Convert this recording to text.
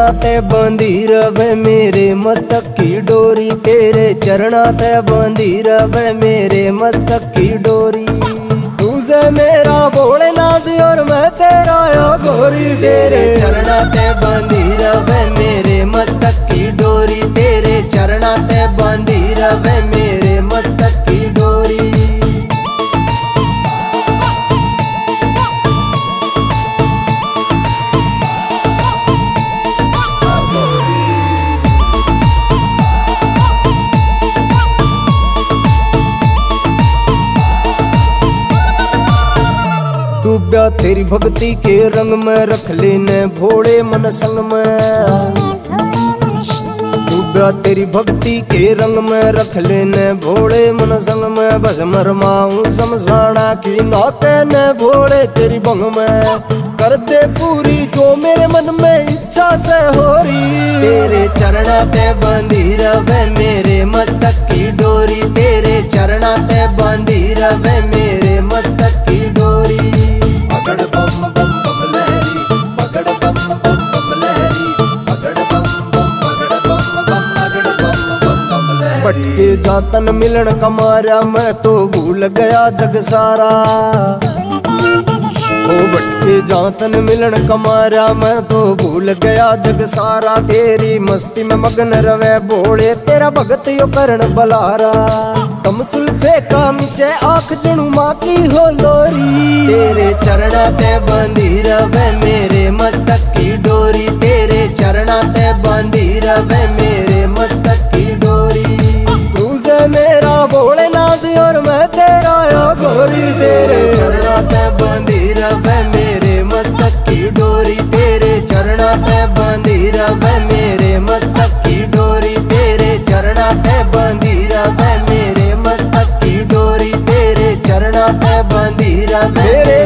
ते बंधी रवे मेरे मस्तक की डोरी, तेरे चरणा ते बंधी रवे मेरे मस्तक की डोरी। तुझे मेरा भोलेनाथ और मैं तेरा या गोरी, तेरे चरणा ते बंधी रवे मेरे मस्तक की डोरी, तेरे चरणा ते बंधी रवे मेरे मस्तक की डोरी। डूबा तेरी भक्ति के रंग में, रख लेने भोले मन संग में। डूबा तेरी भक्ति के रंग में, रख लेने भोले मन संग में। बस मरमाऊं समझाना की नाते ने भोले तेरी भंग में। कर दे पूरी जो मेरे मन में इच्छा से हो रही, तेरे चरणा ते बंधी रवे मेरे मस्तक की डोरी, तेरे चरणा ते बंधी रवे मेरे मस्तक की डोरी। पकड़ बम बम बम लहरी, पकड़ बम बम बम लहरी, पकड़ बम बम पकड़ बम बम पकड़ बम बम बम लहरी। भटके जातन मिलन कमारा, मैं तो भूल गया जग सारा। ओ भटके जातन मिलन कमारा, मैं तो भूल गया जग सारा। तेरी मस्ती में मगन रवे भोले, तेरा भगत यो करण बलारा। कम सुल्फे का मिचे आँख जणु माँ की हो लोरी, तेरे चरणा ते बंधी रवे मेरे मस्तक की डोरी, तेरे चरणा ते बंधी रवे मेरे मस्तक की डोरी। तुझे मेरा भोलेनाथ और मैं तेरा या गोरी, तेरे चरणा ते बंधी रवे मेरे मस्तक की डोरी, तेरे चरणा ते बंधी रवे मेरे मस्तक की डोरी, तेरे चरणा ते बंधी रवे मेरे मस्तक की डोरी, तेरे चरणा पे बंधी रवे मेरे